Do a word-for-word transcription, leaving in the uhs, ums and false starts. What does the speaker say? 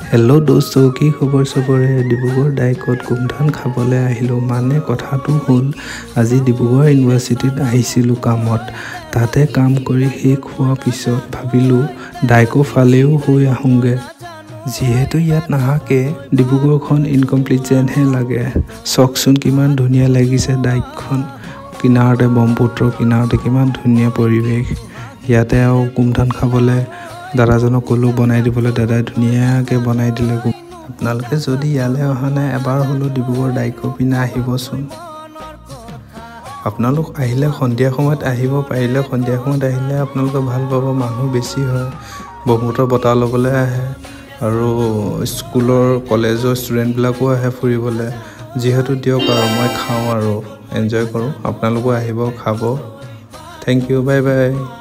hello दोस्तों की खबर सबरे डिब्रुगढ़ डाइकत गुमधान खाबले आहिलो माने कथाटो हल আজি डिब्रुगढ़ यूनिवर्सिटीत आहिसिलो कामत ताते काम करि हेक हुआ पिছত भाबिलो डाइको फालेও হৈ আহোগে जिहेतु ইয়াত নাহাকে ডিব্ৰুগড়খন ইনকমপ্লিট যেনহে লাগে চকচোন কিমান ধুনিয়া লাগিছে ডাইকখন কিনাৰতে ব্ৰহ্মপুত্ৰ কিনাৰতে কিমান ধুনিয়া পৰিৱেশ ইয়াতে আৰু গুমধান খাবলে দাদাজনক কলো বনাই দিবলৈ দাদাই ধুনিয়াকে বনাই দিলে আপোনালোকে যদি ইয়ালে অহা নাই এবাৰ হলো ডিব্ৰুগড় ডাইকো পিনা আহিবচোন আপোনালোক আহিলে সন্ধিয়া সময়ত আহিব পাৰিলে সন্ধিয়া সময়ত আহিলে আপোনালোক ভাল পাব মানুহ বেছি হয় ব্ৰহ্মপুত্ৰ বতাহ লবলৈ আহে আৰু স্কুলৰ কলেজৰ ষ্টুডেন্ট বিলাকো আহে ফুৰিবলৈ যেহেতু দিওক আৰু মই খাওঁ আৰু এনজয় কৰো আপোনালোকো আহিব খাব থ্যাংক ইউ বাই বাই